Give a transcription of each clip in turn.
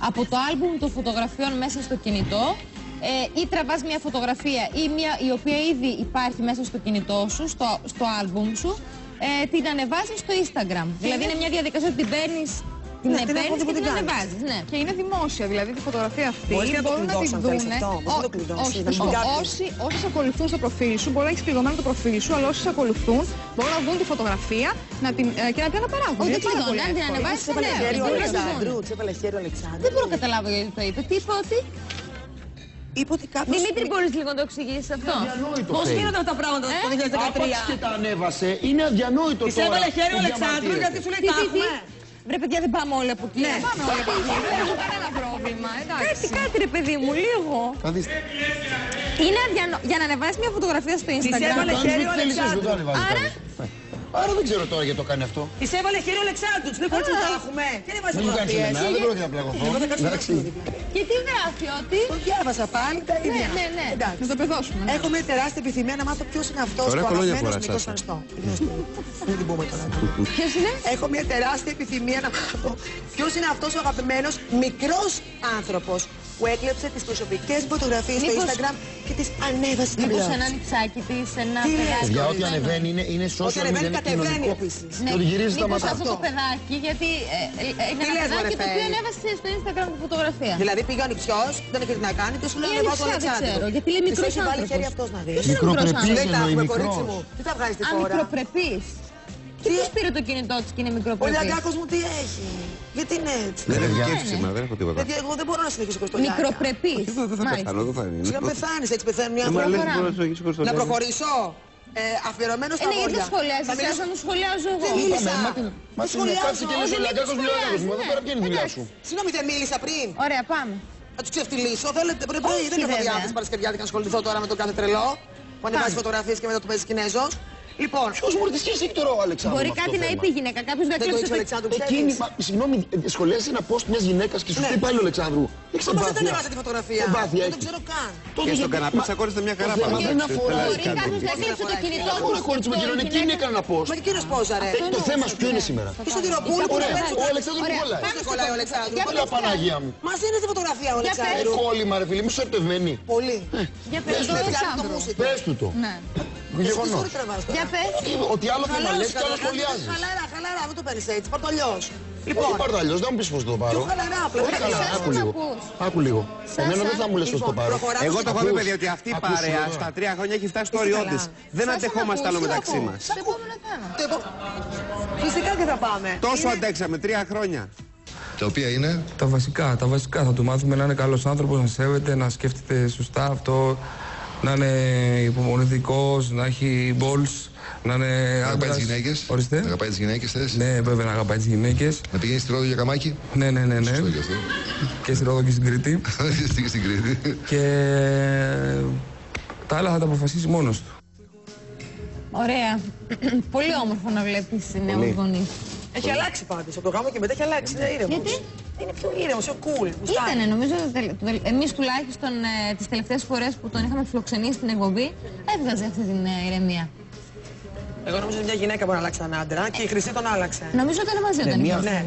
από το άλμπουμ των φωτογραφιών μέσα στο κινητό ή τραβάς μια φωτογραφία ή μια η οποία ήδη υπάρχει μέσα στο κινητό σου, στο άλμπουμ σου, την ανεβάζεις στο Instagram. Δηλαδή είναι μια διαδικασία ότι την παίρνεις, την παίρνεις και την ανεβάζεις. Ναι. Και είναι δημόσια, δηλαδή τη φωτογραφία αυτή μπορούν να τη δουν. Όσοι σε ακολουθούν στο προφίλ σου, μπορεί να έχεις πληγωμένο το προφίλ σου, αλλά όσοι σε ακολουθούν μπορούν να δουν τη φωτογραφία και να την αναπαράγουν. Ούτε κλειδώνει, αν την ανεβάσεις, δεν μπορώ να καταλάβω γιατί το είπε. Τι είπε ότι. Δημήτρη, μπορείς λίγο να το εξηγήσεις αυτό? Πώς γίνονται αυτά τα πράγματα το 2013? Άπαξ και τα ανέβασε, είναι αδιανόητο τώρα. Της έβαλε χέρι ο Αλεξάνδρου γιατί σου λέει τα έχουμε. Βρε παιδιά, δεν πάμε όλοι από εκεί. Ναι, πάμε όλοι από εκεί. Δεν έχω κανένα πρόβλημα. Κάτι ρε παιδί μου, λίγο. Είναι για να ανεβάσεις μια φωτογραφία στο Instagram. Της έβαλε χέρι ο Αλεξάνδρου. Άρα δεν ξέρω τώρα γιατί το κάνει αυτό. Της έβαλε χέρι ο Αλεξάνδρου, δεν μπορεί να τα έχουμε. Και δεν βάζει φωτογραφίες. Δεν πρόκειται να πλαγωθώ. Και τι γράφει ότι. Το διάβασα πάλι τα ίδια. Ναι. Να το παιδώσουμε. Έχω μια τεράστια επιθυμία να μάθω ποιος είναι αυτός ο αγαπημένος μικρός Φανστό. Δεν την πούμε τώρα. Ποιος είναι? Έχω μια τεράστια επιθυμία να μάθω ποιος είναι αυτός ο αγαπημένος μικρός άνθρωπος που έκλεψε τις προσωπικές φωτογραφίες στο Instagram και τις ανέβασε στο blog. Μήπως ένα νητσάκι της, ένα παιδάκι. Για ό,τι ανεβαίνει είναι social media, είναι κοινωνικό. Και ότι γυρίζει τα μάτια. Αυτό το παιδάκι, γιατί είναι ένα παιδάκι το οποίο ανέβασε στο Instagram τη φωτογραφία. Δηλαδή πήγε ο νηψιός, δεν είχε τι να κάνει και σου λέει ανεβάζω ο Αλεξάνδρου. Γιατί λέει μικρός άνθρωπος. Της έχει βάλει χέρι αυτός να δεις. Μικροπρεπής εννοεί μικρός. Τι θα βγάλεις τη φόρα. Μικροπρεπής. Και ποιος πήρε το κινητό της και είναι μικροπρεπής. Ο Λιαγκάκος μου τι έχει. Γιατί είναι έτσι. Δεν έχω κέφι σήμερα, δεν έχω τίποτα. Εγώ δεν μπορώ να συνεχίσω Κωστολιάκα. Μικροπρεπής. Θα πεθάνω, δεν θα είναι. Σιγά πεθάνεις, έτσι πεθαίνουν οι άνθρωποι. Να προχωρήσω. Αφιερωμένο στα ναι, γιατί σχολιάζεις, εσάς να μου σχολιάζω εγώ. Δεν μίλησα. Μα σχολιάζω. Και λες ο Λιαγκάκος μου, εδώ πέρα ποια είναι η δουλειά σου. Συγγνώμη, δεν μίλησα πριν. Ωραία, πάμε. Να τους ξεφτυλίσω, θέλετε πρωί, δεν έχω διάθεση Παρασκευιάτικα να ασχοληθώ τώρα με τον κάθε τρελό που ανεβάζει φωτογραφίες και μετά του παίζει Κινέζος. Λοιπόν, ποιος μου ρωτήσει εσύ τώρα ο Αλεξάνδρου? Μπορεί κάτι να είπε η γυναίκα, κάποιος δεν το ήξερε ο Αλεξάνδρου. Συγγνώμη, σχολιάζει ένα post μιας γυναίκας και σου πει πάλι ο Αλεξάνδρου. Έχεις εμπάθεια. εμπάθεια. Δεν έβαζε τη φωτογραφία. Δεν το ξέρω καν. Και στον καναπέ τσακώνεστε μια χαρά πάνω. Δεν αφορά. Μπορεί κάποιος να κλείψει το κινητό του. Ωραία, κόρη μου, εκείνη έκανε ένα post. Μα και εκείνος πόσα ρε. Το θέμα σου ποιο είναι σήμερα? Πίσω τη ροπούλη που ο Αλεξάνδρου μου κολλάει. δεν κολλάει ο Αλεξάνδρου. Όλα Παναγία μου. Μας είναι στη φωτογραφία ο Αλεξάνδρου. Κόλλημα ρε φίλε, μη σου ερωτευμένη. Πολύ. Για πες το Αλεξάνδρου. Πες του το. Γεγονός. Για πες. Ότι άλλο θέμα λες και άλλο σχολιάζεις. Χαλαρά, δεν το παίρνεις έτσι, πάρ' το αλλιώς. Όχι πάρ' το αλλιώς, δεν μου πεις πώς το πάρω. Πιο χαλαρά, Άκου λίγο. Άκου λίγο. Εμένα δεν θα μου λες πώς το πάρω. Εγώ το έχω πει παιδιά ότι αυτή η παρέα στα 3 χρόνια έχει φτάσει στο όριό της. Δεν αντεχόμαστε άλλο μεταξύ μας. Στο επόμενο θέμα. Φυσικά και θα πάμε. Τόσο αντέξαμε, 3 χρόνια. Τα οποία είναι τα βασικά. Θα του μάθουμε να είναι καλός άνθρωπος, να σέβεται, να σκέφτεται σωστά αυτό, να είναι υπομονετικός, να έχει balls, να είναι αγαπάει τις γυναίκες. Ορίστε. Να αγαπάει τις γυναίκες θες. Ναι, βέβαια να αγαπάει τις γυναίκες. Να πηγαίνει στη Ρόδο για καμάκι. Ναι. Και στη Ρόδο και στην Κρήτη. Και στην Κρήτη. Και τα άλλα θα τα αποφασίσει μόνος του. Ωραία. Πολύ όμορφο να βλέπεις νέους γονείς. Έχει αλλάξει πάντως. Από το γάμο και μετά έχει αλλάξει. Είναι ήρεμος. Γιατί? Είναι πιο ήρεμος, πιο cool. Ήτανε, νομίζω, εμείς τουλάχιστον τις τελευταίες φορές που τον είχαμε φιλοξενήσει στην εκπομπή, έβγαζε αυτή την ηρεμία. Εγώ νομίζω ότι μια γυναίκα μπορεί να αλλάξει έναν άντρα και η Χρυσή τον άλλαξε. Νομίζω ότι ήταν μαζί όταν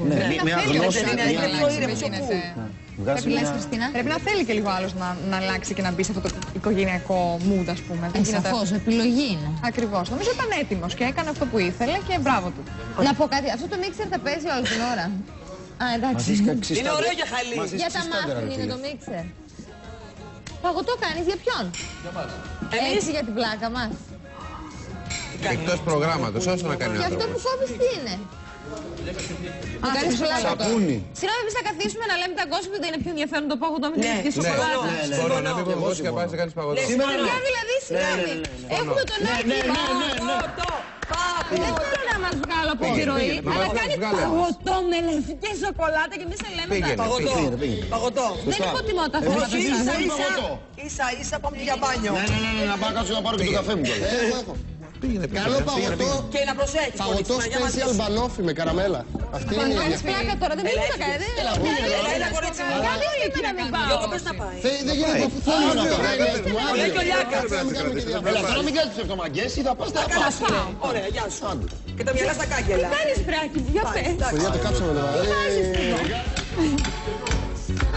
Πρέπει να θέλει και λίγο άλλος να αλλάξει και να μπει σε αυτό το οικογενειακό mood, ας πούμε. Σαφώς, επιλογή είναι. Ακριβώς. Νομίζω ήταν έτοιμος και έκανε αυτό που ήθελε και μπράβο του. Να πω κάτι, αυτό το μίξερ θα παίζει όλη την ώρα. Α, εντάξει. Είναι ωραίο για χαλί. Για τα μάφιν είναι το μίξερ. Παγωτό κάνεις για ποιον? Έτσι για την πλάκα μας. Εκτός προγράμματος, όσο να κάνει ο Και αυτό που κόβεις τι είναι? Να κάνεις πλάκα. Συγγνώμη, εμείς θα καθίσουμε να λέμε τα κόσπιτα ότι είναι πιο ενδιαφέρον το παγωτό με την ειδική σοκολάτα. Μπορώ να μην πω εγώ και πας να κάνεις παγωτό. Παιδιά δηλαδή, συγγνώμη. Έχουμε τον Άκη παγωτό. Δεν θέλω να μας βγάλω από τη ροή, αλλά κάνει παγωτό με λευκή σοκολάτα και εμείς θα λέμε τα Παγωτό. Δεν υποτιμώ τα θέματα σας. Ίσα πάμε και για μπάνιο. Ναι, να πάω κάτσω να πάρω και το καφέ μου. Καλό παγωτό. Και να προσέχεις. Παγωτό special μπανόφι με καραμέλα. Αυτή είναι η Κάνεις πλάκα τώρα, δεν μπορείς να κάνεις. Έλα κορίτσι μου. Κάνει όλη εκεί να μην πάω. Πες να πάει. Δεν γίνεται αφού θέλω να πάω. Λέει και ο Λιάκας. Τώρα μην κάνεις ψευτομαγκές ή θα πας τα πας. Ωραία, γεια σου. Και τα μυαλά στα κάγκελα. Κάνεις πράκι, για πες. Παιδιά το κάψαμε εδώ.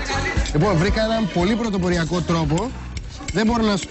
Λοιπόν, βρήκα έναν πολύ πρωτοποριακό τρόπο. Δεν μπορώ να σου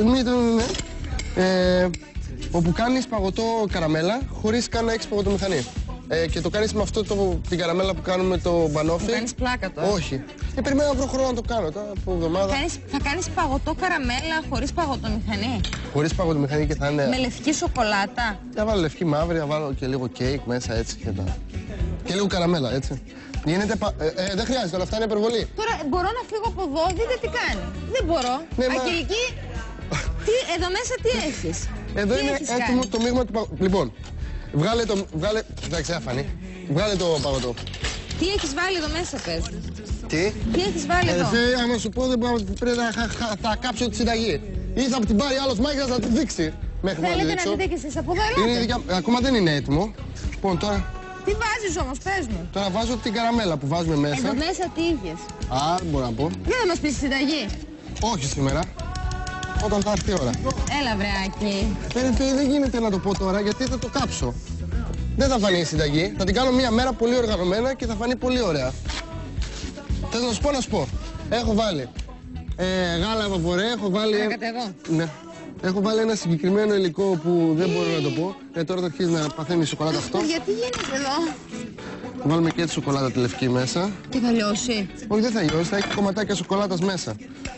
όπου κάνεις παγωτό καραμέλα χωρίς καν να έχεις παγωτομηχανή. Και το κάνεις με αυτό την καραμέλα που κάνουμε το μπανόφι. Το κάνεις πλάκα τώρα. Όχι. Περιμένω να βρω χρόνο να το κάνω τώρα από εβδομάδα. Θα κάνεις παγωτό καραμέλα χωρίς παγωτομηχανή. Χωρίς παγωτομηχανή και θα είναι. Με λευκή σοκολάτα. Θα βάλω λευκή μαύρη, θα βάλω και λίγο κέικ μέσα έτσι και τα. Και λίγο καραμέλα έτσι. Γίνεται δεν χρειάζεται, όλα αυτά είναι υπερβολή. Τώρα μπορώ να φύγω από εδώ, δείτε τι κάνει. Δεν μπορώ. Ναι, Αγγελική, εδώ μέσα τι έχεις. Εδώ τι είναι έχεις έτοιμο κάνει? το μείγμα του παγωτού. Λοιπόν, εντάξει, άφανη. Βγάλε το παγωτό. Τι έχεις βάλει εδώ μέσα, πες. Τι έχεις βάλει εδώ. Άμα σου πω, πρέπει να κάψω τη συνταγή. Ή θα την πάρει άλλος μάγειρας να τη δείξει. Θέλετε να δείτε και εσείς από εδώ, ελάτε. Ακόμα δεν είναι έτοιμο. Λοιπόν, τώρα. Τι βάζεις όμως, πες μου. Τώρα βάζω την καραμέλα που βάζουμε μέσα. Εδώ μέσα τι είχες. Δεν μπορώ να πω. Δεν θα μας πεις τη συνταγή. Όχι σήμερα. Όταν θα έρθει η ώρα. Έλα, βρεάκι. Δεν γίνεται να το πω τώρα γιατί θα το κάψω. Δεν θα φανεί η συνταγή. Θα την κάνω μία μέρα πολύ οργανωμένα και θα φανεί πολύ ωραία. Θες να σου πω, να σου πω. Έχω βάλει γάλα βαβορέ, έχω βάλει. Ναι. Έχω βάλει ένα συγκεκριμένο υλικό που δεν μπορώ να το πω. Τώρα θα αρχίσει να παθαίνει η σοκολάτα αυτό. Γιατί γίνεται εδώ. Βάλουμε και τη σοκολάτα τη λευκή μέσα. Και θα λιώσει. Όχι, δεν θα λιώσει, θα έχει κομματάκια σοκολάτας μέσα.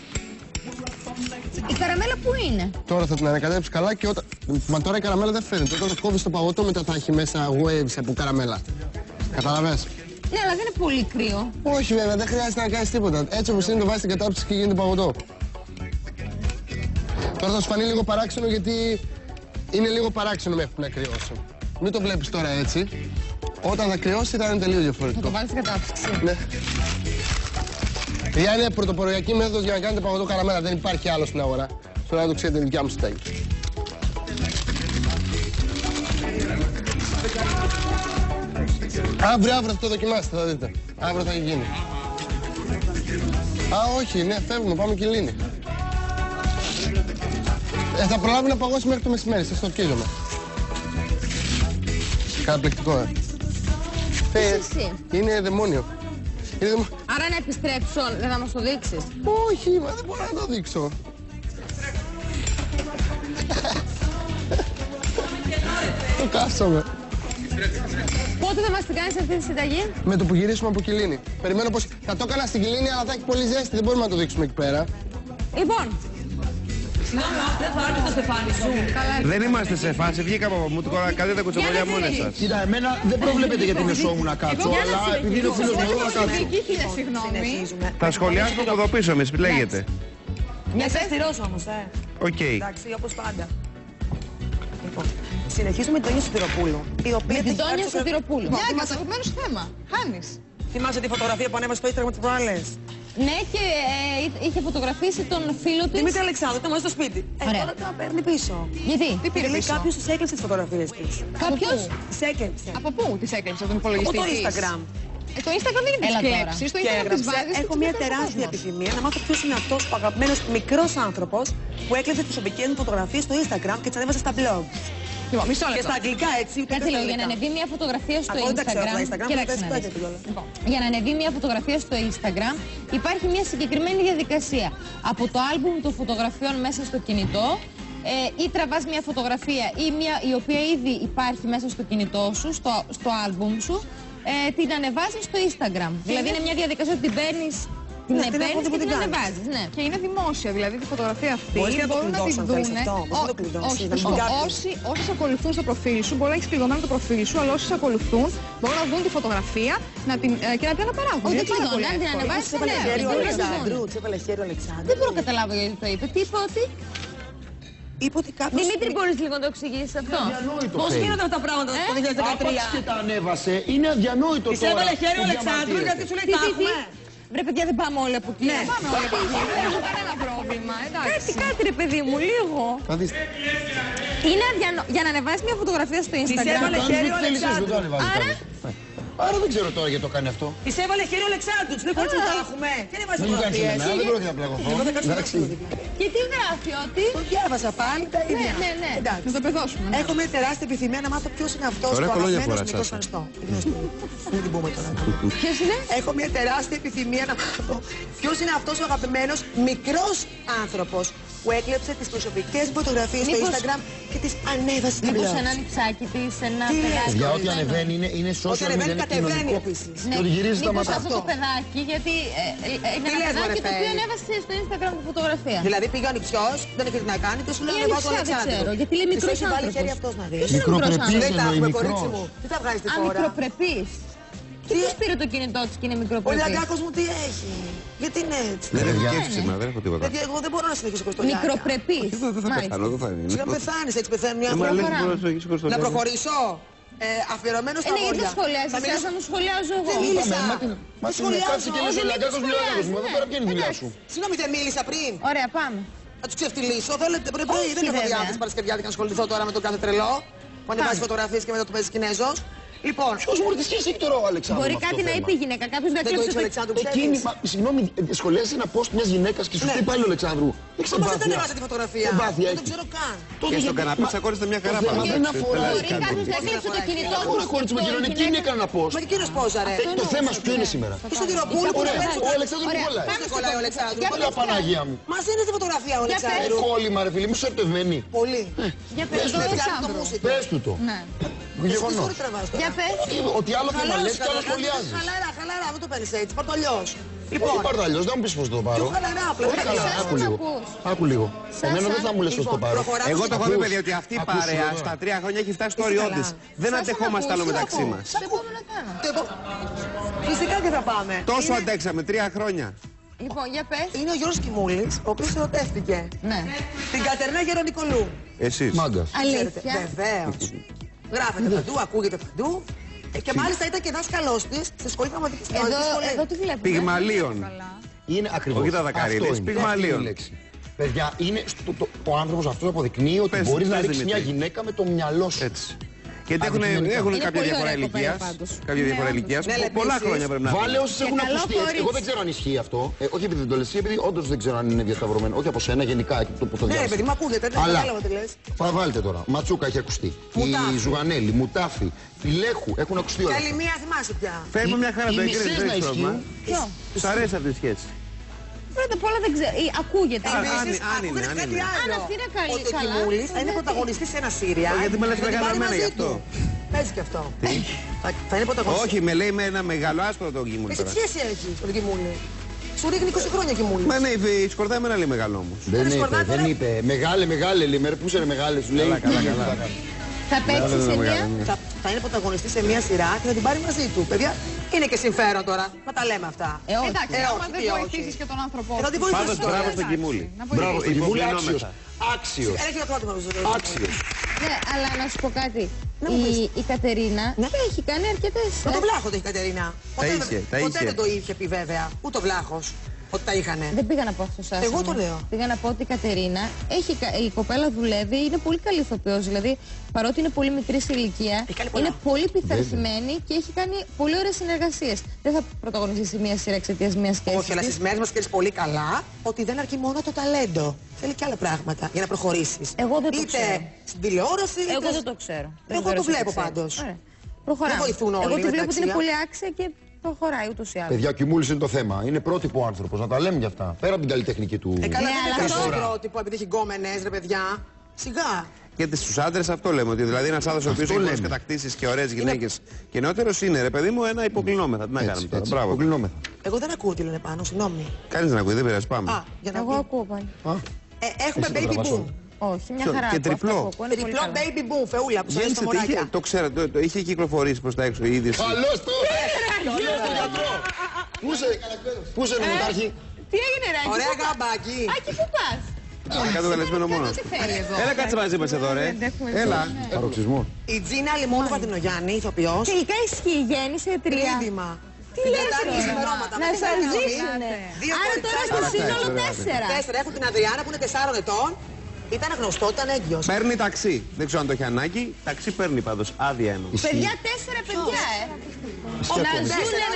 Η καραμέλα πού είναι? Τώρα θα την ανακατέψεις καλά και όταν. Μα τώρα η καραμέλα δεν φαίνεται. Όταν το κόβεις το παγωτό, μετά θα έχει μέσα waves από καραμέλα. Καταλαβες. Ναι, αλλά δεν είναι πολύ κρύο. Όχι, βέβαια, δεν χρειάζεται να κάνεις τίποτα. Έτσι όπως είναι, το βάζεις στην κατάψυξη και γίνεται παγωτό. Τώρα θα σου φανεί λίγο παράξενο γιατί είναι λίγο παράξενο μέχρι που να κρυώσει. Μην το βλέπεις τώρα έτσι. Όταν θα κρυώσει θα είναι τελείως διαφορετικό. Θα το βάλεις στην κατάψυξη. Ναι. Είναι πρωτοποριακή μέθοδος για να κάνετε παγωτό καραμέλα. Δεν υπάρχει άλλο στην αγορά. Τώρα να το ξέρετε, δικιά μου συνταγή. Αύριο θα το δοκιμάσετε, θα δείτε. Αύριο θα γίνει. Όχι, ναι, φεύγουμε, πάμε Κιλίνη. Θα προλάβει να παγώσει μέχρι το μεσημέρι, σας το ορκίζομαι. Καταπληκτικό, Εσύ. Είναι δαιμόνιο. Άρα να επιστρέψω, δεν θα μας το δείξεις. Όχι, μα δεν μπορώ να το δείξω. Το κάψαμε. Πότε θα μας την κάνεις αυτή τη συνταγή? Με το που γυρίσουμε από Κιλίνη. Περιμένω πως θα το έκανα στην Κιλίνη, αλλά θα έχει πολύ ζέστη, δεν μπορούμε να το δείξουμε εκεί πέρα. Λοιπόν. Δεν θα έρθει το στεφάνι σου. Δεν είμαστε σε φάση, βγήκαμε από μου, τώρα κάνετε τα κουτσομπολιά μόνοι σας. Κοίτα, εμένα δεν προβλέπετε για την εσώ μου να κάτσω, αλλά επειδή είναι ο φίλος μου εδώ να κάτσω. Θα σχολιάσουμε από εδώ πίσω, εμείς λέγεται. Μια σεστηρός όμως, Οκ. Εντάξει, όπως πάντα. Λοιπόν, συνεχίζουμε την Τόνια Σωτηροπούλου. Με την Τόνια Σωτηροπούλου. Μια εγκαταλειμμένο θέμα. Χάνεις. Θυμάσαι τη φωτογραφία που ανέβασε στο Instagram τις προάλλες? Ναι, και είχε φωτογραφίσει τον φίλο της. Δημήτρη Αλεξάνδρου, ήταν μαζί στο σπίτι. Τώρα τα παίρνει πίσω. Γιατί? Τι πήρε πίσω? Κάποιος της έκλεψε τις φωτογραφίες της. Κάποιος? Τις έκλεψε. Από πού τις έκλεψε, από τον υπολογιστή Από το της? Instagram. Το Instagram δεν είναι τις κλέψεις, το Instagram τις βάζεις. Έχω μια τεράστια επιθυμία να μάθω ποιος είναι αυτός ο αγαπημένος μικρός άνθρωπος που έκλεψε τις προσωπικές μου φωτογραφίες στο Instagram και τις ανέβασε στα blog. Λοιπόν, μισό Και λεπτό. στα αγγλικά έτσι. Κάτσε λίγο, για να ανεβεί μια φωτογραφία στο Instagram. Κοίταξε να δεις. Λοιπόν, για να ανεβεί μια φωτογραφία στο Instagram υπάρχει μια συγκεκριμένη διαδικασία. Από το άλμπουμ των φωτογραφιών μέσα στο κινητό ή τραβάς μια φωτογραφία ή μια η οποία ήδη υπάρχει μέσα στο κινητό σου, στο άλμπουμ σου, την ανεβάζεις στο Instagram. Δηλαδή είναι μια διαδικασία που την παίρνεις. Την παίρνεις και την ανεβάζεις, ναι. Και είναι δημόσια, δηλαδή τη φωτογραφία αυτή μπορούν να τη δουν. Όσοι σε ακολουθούν στο προφίλ σου, μπορεί να έχεις κλειδωμένο το προφίλ σου, αλλά όσοι σε ακολουθούν μπορούν να δουν τη φωτογραφία και να την αναπαράγουν. Όχι, κλειδώνει, αν την ανεβάζεις, Της έβαλε χέρι ο Αλεξάνδρου. Δεν μπορώ να καταλάβω γιατί το είπε. Τι είπε ότι. Είπε ότι κάποιος... Δημήτρη, μπορείς λίγο να το εξηγήσεις αυτό? Πώς γίνονται αυτά τα πράγματα το 2013? Άπαξ και τα ανέβασε, είναι αδιανόητο τώρα. Της έβαλε χέρι ο Αλεξάνδρου γιατί σου λέει τα έχουμε. Βρε παιδιά, δεν πάμε όλοι από εκεί. Ναι, πάμε όλοι από εκεί. Δεν έχω κανένα πρόβλημα. Κάτι ρε παιδί μου, λίγο. Είναι για να ανεβάσει μια φωτογραφία στο Instagram. Της έβαλε χέρι ο Αλεξάνδρου. Άρα, Άρα δεν ξέρω τώρα γιατί το κάνει αυτό. Της έβαλε χέρι ο Αλεξάνδρου, δεν χωρίς να τα έχουμε. Και δεν βάζει φωτογραφίες. Δεν πρόκειται να πλαγωθώ. Και τι γράφει ότι. Το διάβασα πάλι τα ίδια. Ναι. Να το παιδώσουμε. Έχω μια τεράστια επιθυμία να μάθω ποιος είναι αυτός ο αγαπημένος μικρός Χριστό. Δεν την πούμε τώρα. Ποιος είναι? Έχω μια τεράστια επιθυμία να μάθω ποιος είναι αυτός ο αγαπημένος μικρός άνθρωπος που έκλεψε τις προσωπικές φωτογραφίες στο Instagram και τις ανέβασε στην Μήπως blog. ένα νηψάκι της, ένα Τι παιδάκι. Για ό,τι ανεβαίνει είναι social Ό,τι media, ανεβαίνει είναι κατεβαίνει κοινωνικό. επίσης. Και ότι γυρίζει τα Μήπως μάτια. αυτό το παιδάκι, γιατί είναι Τι ένα λες, παιδάκι μωρέ, το οποίο Φέλη? ανέβασε στο Instagram τη φωτογραφία. Δηλαδή πήγε ο ανιψιός, δεν είχε τι να κάνει και σου λέει Η εγώ τον ανιψιά δεν Αλεξάνδρο. ξέρω, γιατί λέει Της μικρός έχει βάλει άνθρωπος. χέρι αυτός να δει. Ποιος είναι μικρός Μικροπρεπής Δεν τα άνθρωπος? έχουμε εννοεί, κορίτσι μικρός. μου. Τι θα βγάλεις τη Α, φόρα. μικροπρεπής. Και ποιος πήρε το κινητό της και είναι Ο μικροπρεπής? Λιαγκάκος μου τι έχει. Γιατί είναι έτσι. Δεν έχω γεύση σήμερα, δεν έχω τίποτα. Παιδιά, εγώ δεν μπορώ να συνεχίσω προς το Λιάγκα. Μικροπρεπής. Καλό δεν θα είναι. Σιγά πεθάνεις, έτσι πεθαίνουν οι Μα άνθρωποι. λες μπορώ να συνεχίσω προς το Να Λιάγκα. προχωρήσω. Αφιερωμένο στα Ναι, γιατί αγόρια. το σχολιάζεις, εσάς να μου σχολιάζω εγώ. Δεν μίλησα. Μα είναι κάτσε και λες ο Λαγκάκος μου, Λαγκάκος μου. Εδώ πέρα ποια είναι η δουλειά σου. Συγγνώμη, δεν μίλησα πριν. Ωραία, πάμε. Να τους ξεφτυλίσω. Θέλετε πρωί-πρωί. Όχι, Δεν έχω βέβαια. διάθεση Παρασκευιάτικα να ασχοληθώ τώρα με τον κάθε τρελό. Που ανεβάζει φωτογραφίες και μετά του παίζει Κινέζος. Λοιπόν, Ποιος μου ρωτήσει έχει τώρα ο Αλεξάνδρου. Μπορεί με αυτό κάτι το να θέμα. είπε η γυναίκα, κάποιος να δεν το κλέψει ήξερε ο το... Αλεξάνδρου, Εκείνη, ξέρεις. συγγνώμη, σχολιάζει ένα post μιας γυναίκας και σου Ναι. πει πάλι ο Αλεξάνδρου. Έχεις Όμως δεν εμπάθεια. ανέβασα τη φωτογραφία. Εμπάθεια Δεν έχει. το ξέρω καν. Και στον καναπέ τσακώνεστε μια χαρά πάνω. δεν αφορά. Μπορεί κάποιος να κλέψει το κινητό Εγώ ρε κορίτσι μου, κοινωνική εκείνη έκανε ένα post. Μα και εκείνος πόσα ρε. Το θέμα σου ποιο είναι σήμερα. Είσαι τυροπούλου που Ωραία, δεν παίρνει ο Αλεξάνδρου μου κολλάει. Δεν κολλάει ο Αλεξάνδρου. Όλα Παναγία μου. Μας είναι τη φωτογραφία ο Αλεξάνδρου. Κόλλημα ρε φίλοι μου, είσαι ερωτευμένη. Πολύ. Για πες το. Πες του το. Ναι. Γεγονός. Για πες. Ότι άλλο θέμα λες και άλλο σχολιάζεις. Χαλαρά, μην το παίρνεις έτσι. Πάρ' το αλλιώς. Όχι Λοιπόν, πάρ' αλλιώς, δεν μου πεις πώς το πάρω. πιο χαλαρά απλά. Όχι καλά, Εσάς άκου να λίγο. ακούς. Άκου λίγο. Εμένα δεν θα μου λες πώς το πάρω. προχωράμε Εγώ στο το έχω πει, Ακούς. παιδιά, ότι αυτή η Ακούς παρέα εδώ. στα 3 χρόνια έχει φτάσει στο όριό καλά. τη. Δεν αντεχόμαστε άλλο μεταξύ μα. Το επόμενο θέμα. Φυσικά και θα πάμε. Τόσο αντέξαμε, 3 χρόνια. Λοιπόν, για πες. Είναι ο Γιώργος Κιμούλης, ο οποίος ερωτεύτηκε Ναι. την Κατερινά Γερονικολού. Εσείς. Μάγκας. Αλήθεια. Βεβαίως. Γράφεται παντού, ακούγεται παντού. Και μάλιστα ήταν και δάσκαλός της στη σχολή δραματικής Εδώ τι βλέπουμε. Πυγμαλίων. Είναι ακριβώς. Όχι τα δακαρύδες, Αυτό είναι. πυγμαλίων. Αυτή είναι η λέξη. Παιδιά, είναι ο άνθρωπος αυτός αποδεικνύει ότι Πες, μπορείς να πες, ρίξεις μια Δημήτρη. γυναίκα με το μυαλό σου. Έτσι. Γιατί Αντικειμενικά. έχουν Είναι κάποια πολύ διαφορά ωραία κοπέλα ηλικία. πάντως. Κάποια διαφορά ηλικία. Ναι, αλλά Πολλά επίσης, χρόνια πρέπει να Βάλε έχουν. όσους έχουν καλό ακουστεί έτσι. κορίτσι. Εγώ δεν ξέρω αν ισχύει αυτό. Όχι επειδή δεν το λες, επειδή όντως δεν ξέρω αν είναι διασταυρωμένο. Όχι από σένα, γενικά το που το Ναι, διάβασα. παιδί μου, ακούγεται. Δεν Αλλά κατάλαβα τι λες. βάλτε τώρα. Ματσούκα έχει ακουστεί. Μουτάφη. Η Ζουγανέλη, Μουτάφη, η Λέχου έχουν ακουστεί όλα. Και άλλη αυτά. μία θυμάσαι πια. Φέρνουμε μια χαρά Οι το μισές εγκρίνεις, να δεν έχει πρόβλημα. ισχύουν. Ποιο. Τους αρέσει αυτή η σχέση. Πρώτα απ' όλα δεν ξέρω. Ακούγεται. Επίσης, αν είναι, ακούγεται αν κάτι είναι. άλλο. Αν αυτή είναι καλή, Ότι ο καλά. Κιμούλης θα είναι Ναι. πρωταγωνιστής σε ένα Σύρια. Γιατί με λες θα την μεγάλα πάρει μένα μαζί γι' αυτό. του. Παίζει και αυτό. Θα είναι πρωταγωνιστής. Όχι, με λέει με ένα μεγάλο άσπρο το Κιμούλη Εσύ τώρα. τι σχέση έχεις με τον Κιμούλη. Σου ρίχνει 20 χρόνια Κιμούλη. Μα ναι, η σκορδά εμένα λέει μεγάλο όμως. Δεν είπε, σκορδά δεν τώρα. είπε. Μεγάλε, μεγάλε, Λίμερ, πού είσαι μεγάλε, σου λέει. Καλά. Θα παίξει σε μια. Θα είναι πρωταγωνιστής σε μια σειρά και θα την πάρει μαζί του. Παιδιά, είναι και συμφέρον τώρα. Να τα λέμε αυτά. Όχι. Εντάξει, άμα όχι, δεν τι όχι. βοηθήσεις και τον άνθρωπό Θα σου. την Πάντως βοηθήσω μπράβο τώρα. στον Κιμούλη. Μπράβο, στον Κιμούλη, άξιος. Υποφαινόμεθα. Άξιος. Έλα και το πρώτο μας Άξιος. Ναι, αλλά να σου πω κάτι. Να μου πεις. Η Κατερίνα Ναι. έχει κάνει αρκετές. Με τον Βλάχο το έχει η Κατερίνα. Ποτέ είχε. δεν το είχε πει βέβαια. Ούτε ο Βλάχος. Ότι τα είχανε. Δεν πήγα να πω αυτό σας. Εγώ το λέω. Πήγα να πω ότι η Κατερίνα, η κοπέλα δουλεύει, είναι πολύ καλή ηθοποιός. Δηλαδή, παρότι είναι πολύ μικρή σε ηλικία, Έχει κάνει πολλά. είναι πολύ πειθαρχημένη και έχει κάνει πολύ ωραίες συνεργασίες. Δεν θα πρωταγωνιστήσει μια σειρά εξαιτίας μιας σχέσης. Όχι, αλλά της. στις μέρες μας ξέρεις πολύ καλά ότι δεν αρκεί μόνο το ταλέντο. Θέλει και άλλα πράγματα για να προχωρήσεις. Εγώ δεν το είτε ξέρω. στην τηλεόραση, είτε... Εγώ δεν το ξέρω. Δεν Εγώ ξέρω το εσύ τι βλέπω ξέρεις. πάντως. Ωραία. Προχωράμε. Δεν βοηθούν όλοι, Εγώ τη βλέπω ότι είναι μεταξύ, πολύ άξια και προχωράει ούτως ή άλλως. Παιδιά, ο Κιμούλης είναι το θέμα. Είναι πρότυπο άνθρωπος, να τα λέμε γι' αυτά. Πέρα από την καλλιτεχνική του. Καλά, Ναι, δεν αλλά είναι αυτό- καλό πρότυπο επειδή έχει γκόμενες, ρε παιδιά. Σιγά. Και στους άντρες αυτό λέμε. Ότι δηλαδή ένας άντρας ο οποίος έχει πολλές λέμε. κατακτήσεις και ωραίες γυναίκες και νεότερος είναι, ρε παιδί μου, ένα υποκλεινόμεθα. Τι να κάνουμε τώρα. Μπράβο. Αποκλεινόμεθα. Εγώ δεν ακούω τι λένε πάνω, συγγνώμη. Κανείς δεν ακούει, δεν πειράζει, πάμε. Α, για να Εγώ πει. ακούω πάλι. Έχουμε Εσύ το baby τραβάς boom. όλο. Όχι, μια Ποιο- χαρά. και ακούω, τριπλό. αυτό ακούω, είναι πολύ Τριπλό καλά. baby boom, φεούλα που σου αρέσει Γέννησε, τα μωράκια. το ξέρω, το είχε κυκλοφορήσει προς τα έξω η είδηση. Καλώς το! Καλώς το γιατρό! Πού είσαι νομιτάρχη? Τι έγινε, ρε, Άκη, Ωραία πού πας? γαμπάκι. Άκη, πού πας? Κάτω καλεσμένο μόνος Τι του. φέρει εδώ? Έλα κάτσε μαζί μας εδώ, ρε. Έλα. Παροξισμό. Η Τζίνα Λιμόνου Βαρδινογιάννη, ηθοποιός. Τελικά ισχύει, γέννησε τρία. Τρίδημα. Τι Την λες Τετάρτη τώρα? ξημερώματα, Να με σας τέσσερα ζήσουνε. Δύο Άρα τώρα κοριτσάκια. στο Άρα, σύνολο εντάξει, ωραία. 4. 4. Έχουν την Αδριάνα που είναι 4 ετών. Ήταν γνωστό, ήταν έγκυος. Παίρνει ταξί. Δεν ξέρω αν το έχει ανάγκη. Ταξί παίρνει πάντως. Άδεια εννοώ. Παιδιά, 4 παιδιά, να ζουνε,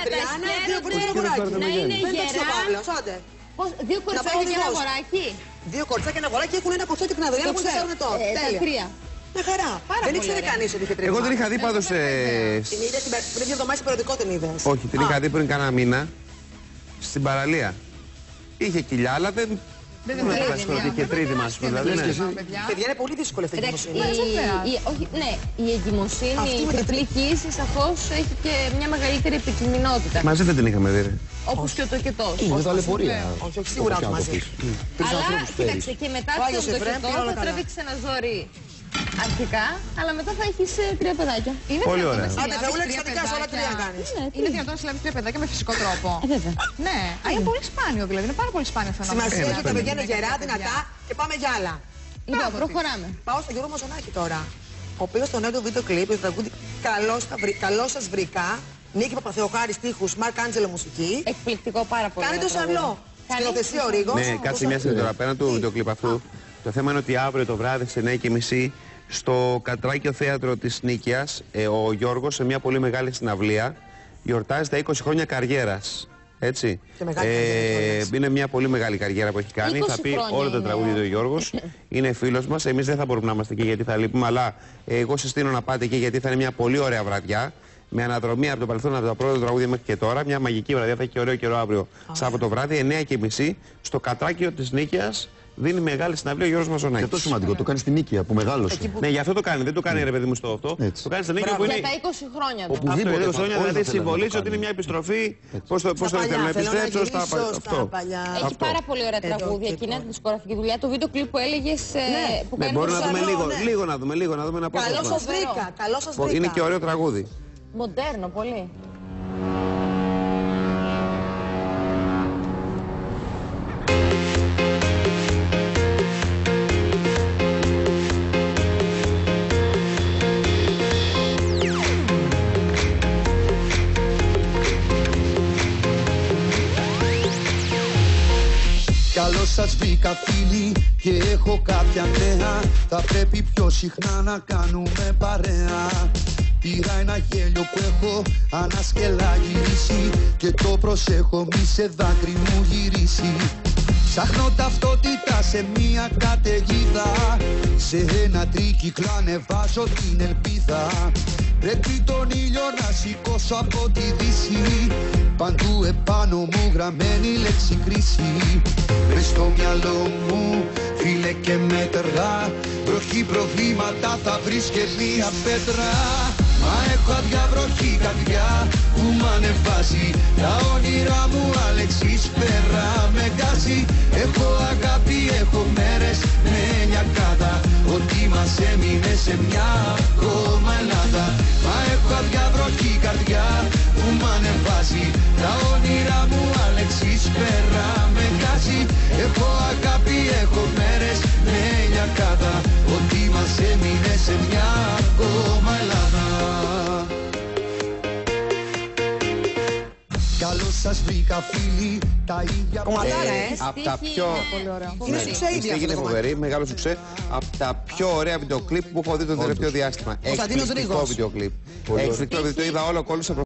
να τα χαίρονται, να είναι γερά. Δύο κοριτσάκια και ένα αγοράκι. Δύο κοριτσάκια και ένα αγοράκι έχουν ένα κοτσάκι την Αδριάνα που ξέρουν τώρα. Τα τρία. Μια χαρά. Δεν ήξερε κανείς ότι είχε τρία. Εγώ την είχα δει πάντως. Την είδες πριν 2 εβδομάδες στο περιοδικό την είδες. Όχι, την είχα δει πριν κάνα μήνα στην παραλία. Είχε κοιλιά, αλλά δεν. Δεν είναι ότι είχε τρίδημα, ας πούμε. Παιδιά, είναι πολύ δύσκολη αυτή η εγκυμοσύνη. Ναι, η εγκυμοσύνη, η τριπλή κοίηση σαφώς έχει και μια μεγαλύτερη επικινδυνότητα. Μαζί δεν την είχαμε δει. Όπως και ο τοκετός. Είναι ταλαιπωρία. Όχι, σίγουρα όχι μαζί. Αλλά κοίταξε, και μετά τον τοκετό θα τραβήξει ένα ζόρι αρχικά, αλλά μετά θα έχεις 3 παιδάκια. Πολύ ωραία. Άντε, θα ούλεξε εξωτικά σε όλα 3 να κάνεις. Είναι δυνατόν να συλλάβει 3 παιδάκια με φυσικό τρόπο. Βέβαια. Ναι, είναι πολύ σπάνιο δηλαδή. Είναι πάρα πολύ σπάνιο φαινόμενο. Σημασία έχει ότι τα παιδιά είναι γερά, δυνατά και πάμε για άλλα. Λοιπόν, προχωράμε. Πάω στον Γιώργο Μαζονάκη τώρα. Ο οποίος στο νέο του βίντεο κλιπ, το τραγούδι Καλώς σας βρήκα. Νίκη Παπαθεοχάρη στίχους, Μαρκ Άντζελο μουσική. Εκπληκτικό, πάρα πολύ. Κάνει το σαβλό. Σκηνοθεσία ο Ρίγος. Ναι, κάτσε μια στιγμή τώρα πέραν του βίντεο κλιπ αυτού. Το θέμα είναι ότι αύριο το βράδυ στις 9:30 στο Κατράκιο Θέατρο της Νίκαιας, ο Γιώργος σε μια πολύ μεγάλη συναυλία γιορτάζει τα 20 χρόνια καριέρας. Έτσι. Είναι μια πολύ μεγάλη καριέρα που έχει κάνει. Θα πει όλο το τραγούδι του Γιώργος. Είναι φίλος μας. Εμείς δεν θα μπορούμε να είμαστε εκεί γιατί θα λείπουμε, αλλά εγώ συστήνω να πάτε εκεί γιατί θα είναι μια πολύ ωραία βραδιά. Με αναδρομή από το παρελθόν, από το πρώτο τραγούδι μέχρι και τώρα. Μια μαγική βραδιά, θα έχει και ωραίο καιρό αύριο Σάββατο βράδυ, 9:30 στο Κατράκιο της Νίκαιας. Δίνει μεγάλη συναυλία ο Γιώργος Μαζονάκης. Και τόσο σημαντικό, το κάνει στην Νίκαια που μεγάλωσε. Ναι, γι' αυτό το κάνει. Δεν το κάνει ρε παιδί μου στο αυτό. Το κάνει στην Νίκαια που είναι. Για τα 20 χρόνια του. Αυτό για τα 20 χρόνια δηλαδή συμβολίζει ότι είναι μια επιστροφή. Πώς το θέλω να επιστρέψω στα αυτό. Έχει πάρα πολύ ωραία τραγούδια και είναι τη δισκογραφική δουλειά. Το βίντεο κλιπ που έλεγες. Ναι, μπορούμε να δούμε λίγο να δούμε ένα απόσπασμα. Καλώς σας βρήκα. Καλώς σας βρήκα. Είναι και ωραίο τραγούδι. Μοντέρνο πολύ. Καλώς σας βρήκα φίλοι και έχω κάποια νέα. Θα πρέπει πιο συχνά να κάνουμε παρέα. Πήρα ένα γέλιο που έχω ανασκελά γυρίσει και το προσέχω μη σε δάκρυ μου γυρίσει. Ψάχνω ταυτότητα σε μια καταιγίδα, σε ένα τρίκυκλο ανεβάζω την ελπίδα. Πρέπει τον ήλιο να σηκώσω από τη δύση, παντού επάνω μου γραμμένη λέξη κρίση. Μες στο μυαλό μου φίλε και μέτρα, βροχή προβλήματα θα βρεις και μία πέτρα. Μα έχω αδιαβροχή καρδιά που μ' ανεβάζει, τα όνειρά μου Αλέξης πέρα με γκάζει. Έχω αγάπη, έχω μέρες με νιακάδα, ότι μας έμεινε σε μια ακόμα Ελλάδα. Μα έχω αδιαβροχή καρδιά που μ' ανεβάζει, τα όνειρά μου Αλέξης πέρα με γκάζει. Έχω αγάπη, έχω μέρες με νιακάδα, ότι μας έμεινε σε μια ακόμα Ελλάδα. Καλώς σας βρήκα φίλοι, τα ίδια από τα πιο. Είναι φοβερή, μεγάλο σουξέ. Από τα πιο ωραία βιντεοκλίπ που έχω δει το τελευταίο διάστημα. Εκπληκτικό βιντεοκλίπ. Εκπληκτικό βιντεοκλίπ. Το είδα όλο, κόλλησα